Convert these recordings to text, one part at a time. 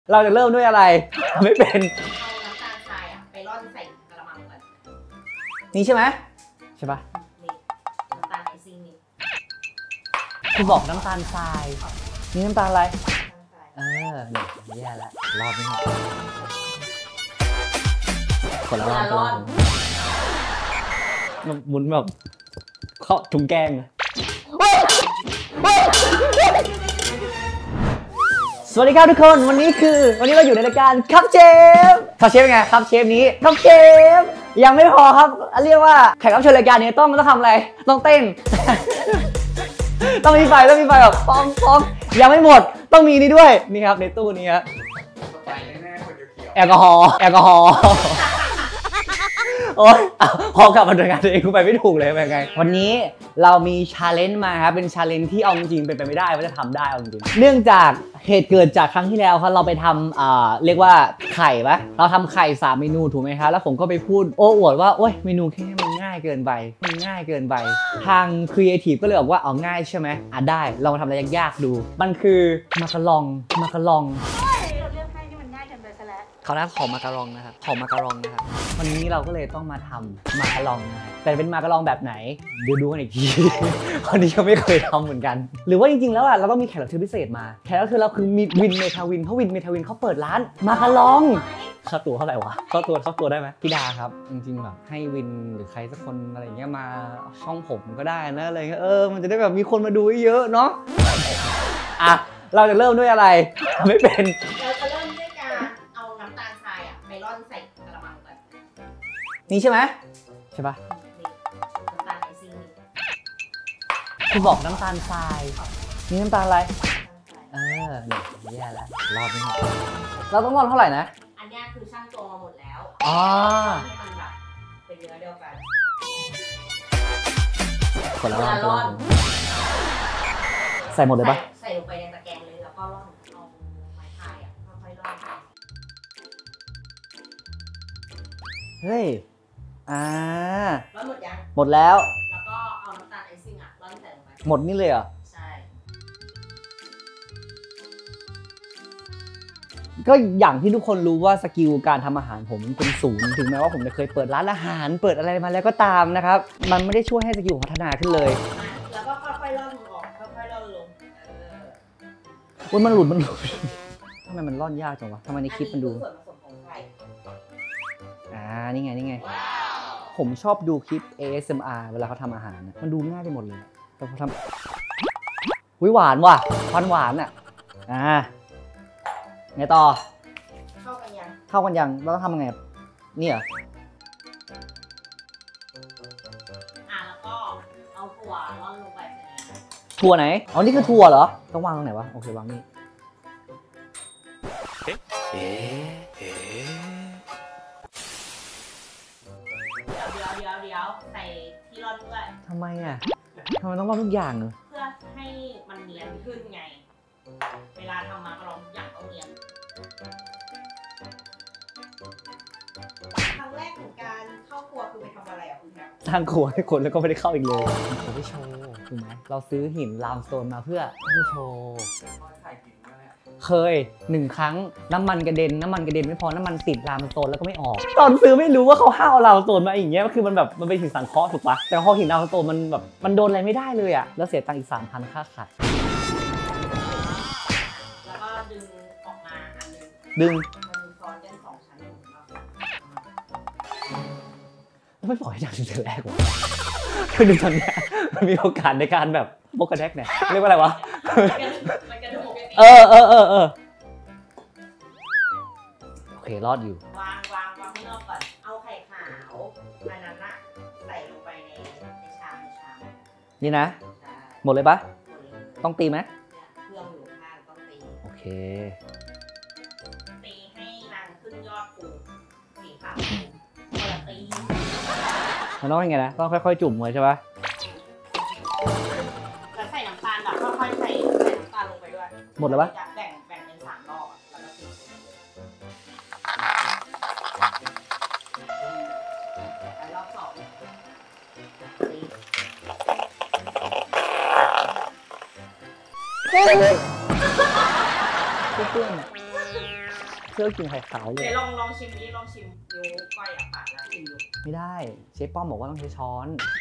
เราจะเริ่มด้วยอะไรไม่เป็นเอาน้ำตาลทรายไปร่อนใส่กระมังก่อนนี่ใช่ไหมใช่ปะนี่น้ำตาลไอซิ่งนี่คือบอกน้ำตาลทรายนี่น้ำตาลอะไรเนี่ยแหละรอบนี้คนละรอบมันหมุนแบบเข้าถุงแกงสวัสดีครับทุกคนวันนี้เราอยู่ในรายการครับเชฟเป็นไงครับเชฟนี้ครับเชฟยังไม่พอครับเรียกว่าแขกรับเชิญรายการนี้ต้องทำอะไรต้องเต้น ต้องมีไฟแบบป้องยังไม่หมดต้องมีนี่ด้วยนี่ครับในตู้นี้ครับแอลกอฮอล์โอ๊ยพอกลับมาดูงานตัวเองกูไปไม่ถูกเลยเป็นไงวันนี้เรามีชาเลนจ์มาครับเป็นชาเลนจ์ที่เอาจริงเป็นไปไม่ได้ว่าจะทำได้เอาจริงเนื่องจากเหตุเกิดจากครั้งที่แล้วครับเราไปทำเรียกว่าไข่ปะเราทำไข่3เมนูถูกไหมครับแล้วผมก็ไปพูดโอ้อวดว่าโอ๊ยเมนูแค่มันง่ายเกินไปทางครีเอทีฟก็เลยบอกว่าเอาง่ายใช่ไหมได้ลองทำอะไรยากๆดูมันคือมาการองเขาหน้าขอมาการองนะครับวันนี้เราก็เลยต้องมาทำมาการองนะครับแต่เป็นมาการองแบบไหนดูกันอีกที คนนี้ก็ไม่เคยทำเหมือนกันหรือว่าจริงๆแล้วเราต้องมีแขกรับเชิญพิเศษมาแขกรับเชิญเราคือมีวินเมทาวินเพราะวินเมทาวินเขาเปิดร้านมาการองค่าตัวเท่าไหร่วะค่าตัวได้ไหมพี่ดาครับจริงๆแบบให้วินหรือใครสักคนอะไรเงี้ยมาช่องผมก็ได้นะอะไรเงี้ยมันจะได้แบบมีคนมาดูเยอะเนาะอ่ะเราจะเริ่มด้วยอะไรไม่เป็นเราจะเริ่มด้วยการเอาน้ำตาลทรายไปร่อนใส่กระมังก่อนนี่ใช่ไหมใช่ปะน้ำตาลไอซิ่งนี่คือบอกน้ำตาลทรายนี่น้ำตาลอะไรเนี่ยแหละรอบนี้เราต้องร่อนเท่าไหร่นะอันนี้คือช่างตัวมาหมดแล้วให้มันแบบเป็นเนื้อเดียวกันคนละรอบใส่หมดเลยปะใส่ลงไปในตะแกรงเลยแล้วก็ร่อนเอาไม้พายค่อยๆร่อนเฮ้ยร่อนหมดยังหมดแล้วแล้วก็เอาน้ำตาลไอซิ่งร่อนใส่ลงไปหมดนี่เลยเหรอใช่ก็อย่างที่ทุกคนรู้ว่าสกิลการทำอาหารผมเป็นศูนย์ถึงแม้ว่าผมจะเคยเปิดร้านอาหารเปิดอะไรมาแล้วก็ตามนะครับมันไม่ได้ช่วยให้สกิลพัฒนาขึ้นเลยแล้วก็ค่อยๆร่อนออกค่อยๆร่อนลงมันหลุดทำไมมันร่อนยากจังวะทำไมในคลิปมันดูส่วนผสมของไข่นี่ไงผมชอบดูคลิป ASMR เวลาเขาทำอาหารมันดูง่ายไปหมดเลยแต่พอทำหวานว่ะหวานอ่ะไงต่อเข้ากันยังเราต้องทำยังไงนี่เหรอแล้วก็เอาถั่วร่อนลงไปถั่วไหนนี่คือถั่วเหรอต้องวางตรงไหนวะโอเควางนี่เดี๋ยวใส่ที่ร่อนด้วยทำไมต้องร่อนทุกอย่างเพื่อให้มันเนียนขึ้นไงเวลาทำมาก็ลองทุกอย่างต้องเนียนครั้งแรกของการเข้าครัวคือไปทำอะไรคุณครับสร้างครัวให้คนแล้วก็ไม่ได้เข้าอีกเลยผมไม่โชว์ถูกไหมเราซื้อหินลามสโตนมาเพื่อไม่โชว์เคย1 ครั้งน้ำมันกระเด็นไม่พอน้ำมันติดลามสโตนแล้วก็ไม่ออกตอนซื้อไม่รู้ว่าเขาห้าวลามสโตนมาอย่างเงี้ยคือมันแบบมันเป็นหินสังเคราะห์ถูกปะแต่พอหินลามสโตนมันแบบมันโดนอะไรไม่ได้เลยแล้วเสียตังค์อีก 3,000 ค่าขัดแล้วก็ดึงออกมาอันนึงมันซ้อนกัน2 ชั้นไม่ปล่อยให้ทำตั้งแต่แรกวะคือดูตอนนี้มันมีโอกาสในการแบบโบกกระแดกเนี่ยเรียกว่าอะไรวะมันกระดูกโอเครอดอยู่วางให้รอบก่อนเอาไข่ขาวอันนั้นใส่ลงไปในชามนี่นะหมดเลยปะต้องตีไหมเครื่องอยู่ข้างต้องตีโอเคตีให้นางขึ้นยอดปูสีขาวตีมันต้องยังไงนะต้องค่อยๆจุ่มเลยใช่ปะแล้วใส่น้ำตาลแบบค่อยๆใส่น้ำตาลลงไปด้วยหมดแล้วปะแบ่งเป็น3 รอบแล้วก็ตีรอบ 2 เพื่อนชื่อกินไข่ขาวเลเดี๋ยยวลองชิมนี้ลองชิมนิ้วก้อยปาดแล้วชิมดูไม่ได้เชฟป้อมบอกว่าต้องใช้ช้อน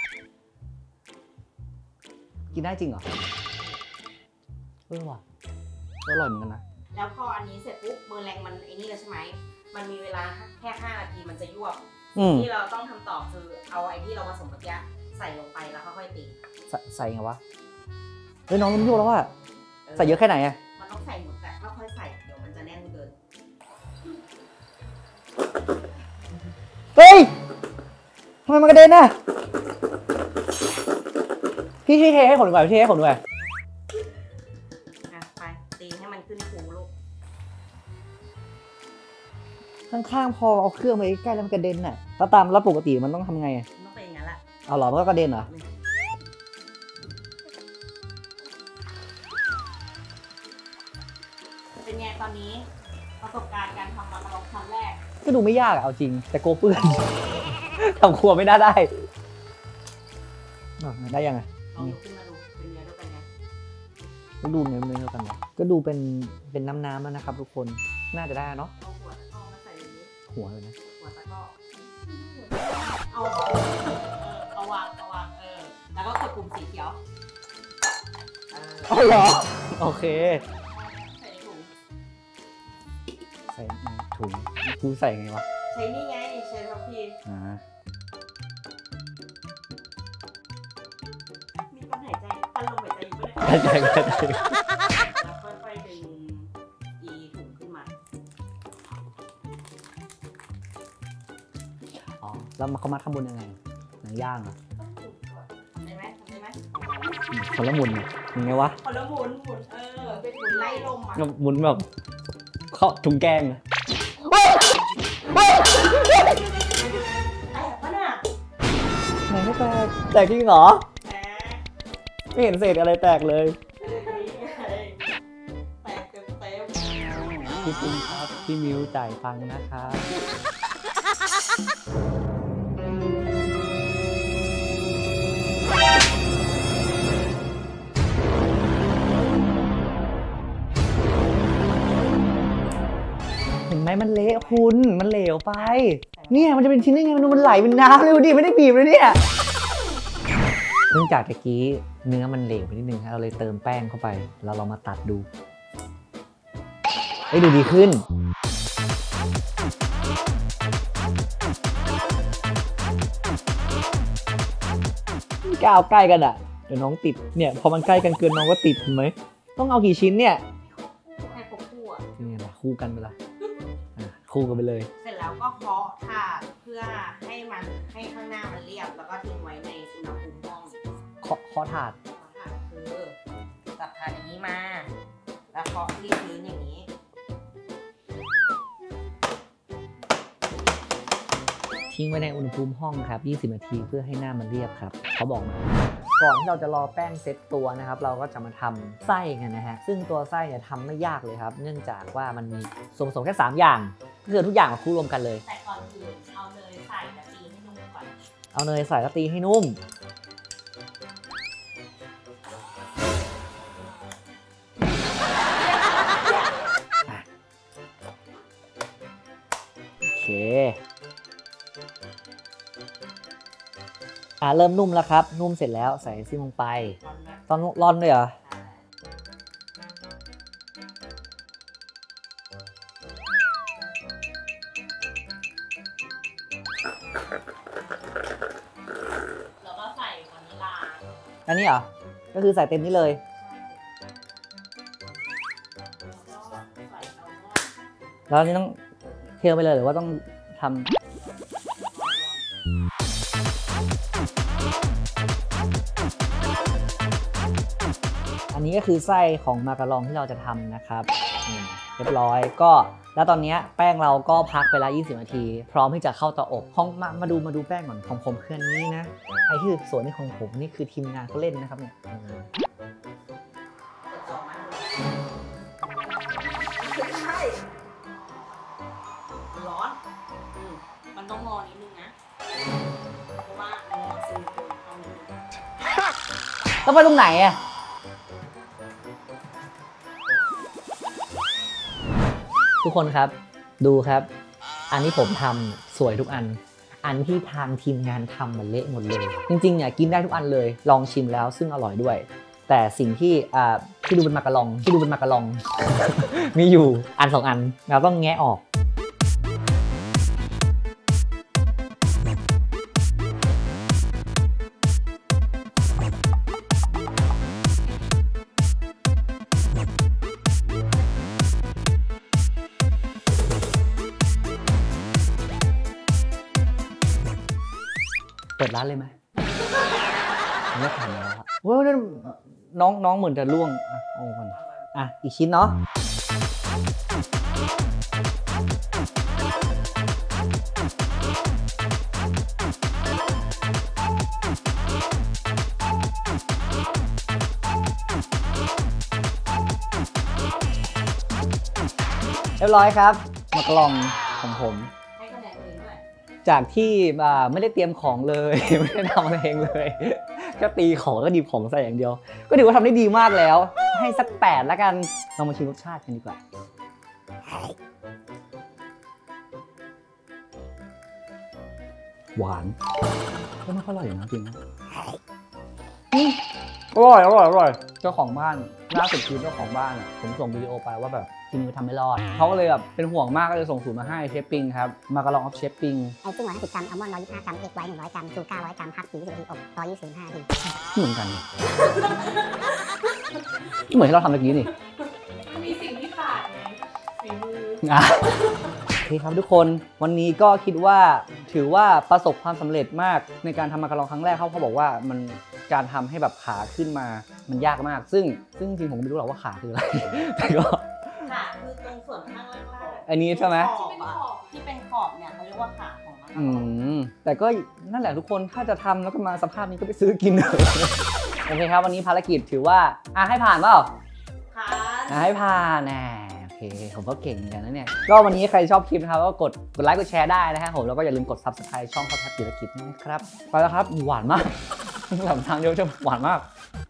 กินได้จริงเหรอว่ะอร่อยเหมือนกันนะแล้วพออันนี้เสร็จปุ๊บเบอร์แรงมันไอ้นี่แล้วใช่ไหมมันมีเวลาแค่5 นาทีมันจะยวบที่เราต้องทำต่อคือเอาไอ้ที่เราผสมเมื่อกี้ใส่ลงไปแล้วค่อยๆตีใส่ไงวะเฮ้ยน้องมันยั่วแล้วว่ะใส่เยอะแค่ไหนอะมันต้องใส่หมดแต่ค่อยๆใส่เดี๋ยวมันจะแน่นเกินเฮ้ยทำไมมันกระเด็นน่ะพี่ช่วยเทให้ผมหน่อยพี่เทให้ผมหน่อยไปตีให้มันขึ้นฟูลูกข้างๆพอเอาเครื่องไปใกล้แล้วมันกระเด็นน่ะแล้วตามแล้วปกติมันต้องทำไงต้องเป็นอย่างนั้นแหละเอาหรอมันก็กระเด็นเหรอเป็นไงตอนนี้ประสบการณ์การทำมาลองครั้งแรกก็ดูไม่ยากอะเอาจริงแต่โกลัวเปื้อน ทำครัวไม่น่าได้ได้ยังไงลองยกขึ้นมาดูเป็นเนื้อด้วยกันไงก็ดูเนื้อเท่ากันนะก็ดูเป็นน้ำแล้วนะครับทุกคนน่าจะได้เนาะเอาหัวตะกร้อมาใส่อย่างนี้หัวเลยนะหัวตะกร้อเอาวางแล้วก็กดปุ่มสีเขียวอ๋อเหรอโอเคใส่ในถุงใส่ในถุงกูใส่ไงวะใช้นี่ไงใช้ทัพพี มีคนหายใจปันลมหายใจอยู่ไม่ได้ใช่แล้วค่อยๆดึงอีถุงขึ้นมาอ๋อแล้วเขามัดข้างบนยังไงหนังย่างเหรอต้องหมุนก่อนทำได้ไหมคนละหมุนยังไงวะคนละหมุนเป็นหมุนไล่ลมอ่ะหมุนแบบเข้าถุงแกงอะแตกปะน่ะไหนไม่แตกแตกจริงเหรอแตกไม่เห็นเศษอะไรแตกเลยแตกเต็มพี่ปิงครับพี่มิวจ่ายตังค์นะครับเห็นไหมมันเละคุณมันเหลวไป เนี่ยมันจะเป็นชิ้นได้ไงมันไหลเป็นน้ำเลยดิไม่ได้บีบเลยเนี่ยเนื่องจากตะกี้เนื้อมันเหลวไปนิดนึงเราเลยเติมแป้งเข้าไปเราลองมาตัดดูให้ดูดีขึ้นก้าวใกล้กันอ่ะเดี๋ยวน้องติดเนี่ยพอมันใกล้กันเกินน้องก็ติดเห็นไหมต้องเอากี่ชิ้นเนี่ยให้ครบคู่อ่ะนี่นะคู่กันไปละคู่กันไปเลยเสร็จแล้วก็เคาะถาดเพื่อให้ข้างหน้ามันเรียบแล้วก็ทิ้งไว้ในอุณหภูมิห้องเคาะถาดถาดคือจับถาดอย่างนี้มา แล้วเคาะที่พื้นอย่างนี้ทิ้งไว้ในอุณหภูมิห้องครับ20 นาทีเพื่อให้หน้ามันเรียบครับเขาบอกมาก่อนที่เราจะรอแป้งเซตตัวนะครับเราก็จะมาทำไส้กันนะฮะซึ่งตัวไส้เนี่ยทำไม่ยากเลยครับเนื่องจากว่ามันมีส่วนผสมแค่3อย่างก็คือทุกอย่างมาคู่รวมกันเลยแต่ก่อนอื่นเอาเนยใส่และตีให้นุ่มก่อนเอาเนยใส่แล้วตีให้นุ่มโอเคเริ่มนุ่มแล้วครับนุ่มเสร็จแล้วใส่ซิมลงไปตอนร้อนเลยเหรอแล้วก็ใส่วานิลลาอันนี้เหรอก็คือใส่เต็มนี้เลยแล้วก็ใส่อัลมอนด์แล้วอันนี้ต้องเทไปเลยหรือว่าต้องทำอันนี้ก็คือไส้ของมาการองที่เราจะทำนะครับเรียบร้อยก็แล้วตอนนี้แป้งเราก็พักไปแล้ว20 นาที พร้อมที่จะเข้าเตาอบของมาดูแป้งก่อนของผมคืออันนี้นะไอ้ที่ส่วนนี้ของผมนี่คือทีมงานเขาเล่นนะครับเนี่ยใช่ร้อนมันต้องรอนิดนึงนะ เพราะว่ามันซิลิโคนเข้าในนี้ต้องไปตรงไหนอะทุกคนครับดูครับ อันที่ผมทำสวยทุกอัน อันที่ทางทีมงานทำมันเละหมดเลย จริงๆเนี่ยกินได้ทุกอันเลย ลองชิมแล้วซึ่งอร่อยด้วย แต่สิ่งที่ดูเป็นมากะลอง มีอยู่อัน 2 อันเราต้องแงะออก เปิดร้านเลยไหมไม่ผ่านแล้วครับเว้ยน้องเหมือนจะล่วงอ่ะโอ้ก่อนอ่ะอีกชิ้นเนาะเรียบร้อยครับมากะลองของผมให้คะแนนตัวเองด้วยจากที่ไม่ได้เตรียมของเลย ไม่ได้ทำอะไรเองเลยก็ตีของก็ดีบของใส่อย่างเดียว ก็ถือว่าทำได้ดีมากแล้ว ให้สัก8แล้วกันเรามาชิมรสชาติกันดีกว่าหวานก็ไม่ค่อยอร่อยนะจริงนะอร่อยเจ้าของบ้านล่าสุดคือเจ้าของบ้านผมส่งวิดีโอไปว่าแบบทีมือทำไม่รอดเขาก็เลยแบบเป็นห่วงมากก็เลยส่งสูตรมาให้เชฟปิงครับมากะลองออฟเชฟปิงไอซิ่ง150 กรัม อัลมอนด์125 กรัม เอกไวท์100 กรัม ชูการ์100 กรัม ฮัก40 นาที อบ125 นาทีเหมือนกันเหมือนที่เราทำเมื่อกี้นี่มีสิ่งที่ขาดไงฝีมือโอเคครับทุกคนวันนี้ก็คิดว่าถือว่าประสบความสำเร็จมากในการทำมากะลองครั้งแรกเขาบอกว่ามันการทำให้แบบขาขึ้นมามันยากมากซึ่งจริงๆผมไม่รู้หรอกว่าขาคืออะไร แต่ก็ค่ะคือตรงส่วนข้างล่างอันนี้ใช่ไหมที่เป็นขอบเนี่ยเขาเรียกว่าขาของมันแต่ก็นั่นแหละทุกคนถ้าจะทำแล้วก็มาสภาพนี้ก็ไปซื้อกินเถอะ โอเคครับวันนี้ภารกิจถือว่าให้ผ่านเปล่าค่ะให้ผ่านแน่โอเคผมก็เก่งเหมือนกันนะเนี่ยก็วันนี้ใครชอบคลิปนะครับก็กดไลค์กดแชร์ได้นะครับผมแล้วก็อย่าลืมกด Subscribe ช่องข้าวแทบธุรกิจนะครับไปแล้วครับหวานมาก หลังทางเดียวจะหวานมาก